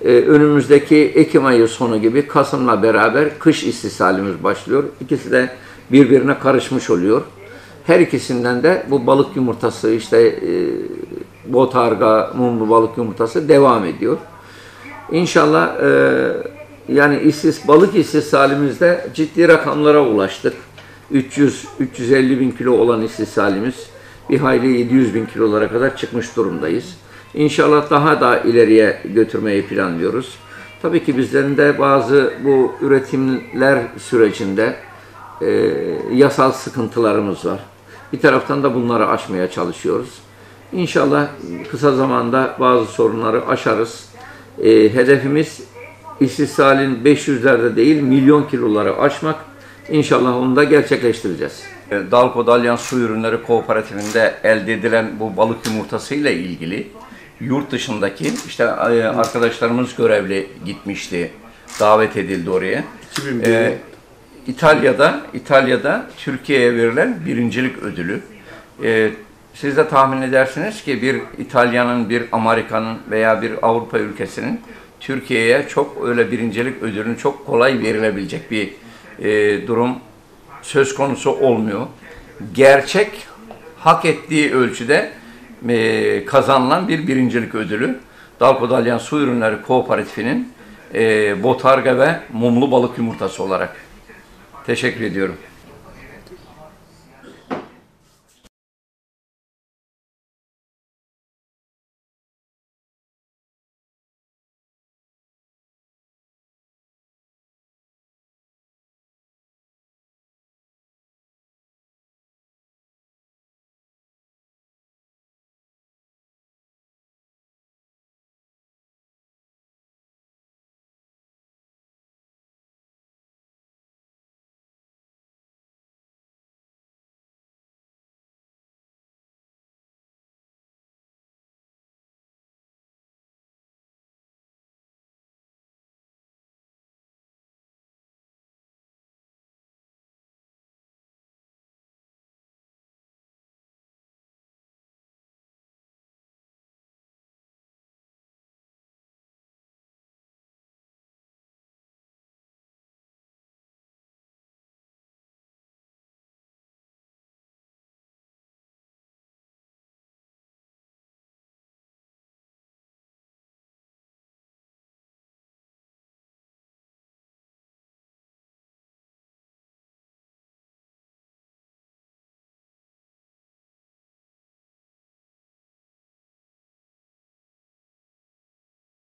Önümüzdeki Ekim ayı sonu gibi Kasım'la beraber kış istihsalimiz başlıyor. İkisi de birbirine karışmış oluyor. Her ikisinden de bu balık yumurtası, işte botarga, mumlu balık yumurtası devam ediyor. İnşallah yani balık istihsalimizde ciddi rakamlara ulaştık. 300-350 bin kilo olan istihsalimiz bir hayli 700 bin kilolara kadar çıkmış durumdayız. İnşallah daha da ileriye götürmeyi planlıyoruz. Tabii ki bizlerin de bazı bu üretimler sürecinde yasal sıkıntılarımız var. Bir taraftan da bunları aşmaya çalışıyoruz. İnşallah kısa zamanda bazı sorunları aşarız. Hedefimiz istihsalin 500'lerde değil milyon kiloları aşmak. İnşallah onu da gerçekleştireceğiz. Dalko Dalyan Su Ürünleri Kooperatifinde elde edilen bu balık yumurtası ile ilgili yurt dışındaki işte arkadaşlarımız görevli gitmişti, davet edildi oraya. İtalya'da Türkiye'ye verilen birincilik ödülü. Siz de tahmin edersiniz ki bir İtalya'nın, bir Amerika'nın veya bir Avrupa ülkesinin Türkiye'ye çok öyle birincilik ödülünün çok kolay verilebilecek bir durum söz konusu olmuyor. Gerçek, hak ettiği ölçüde kazanılan bir birincilik ödülü. Dalko Dalyan Su Ürünleri Kooperatifinin botarga ve mumlu balık yumurtası olarak. Teşekkür ediyorum.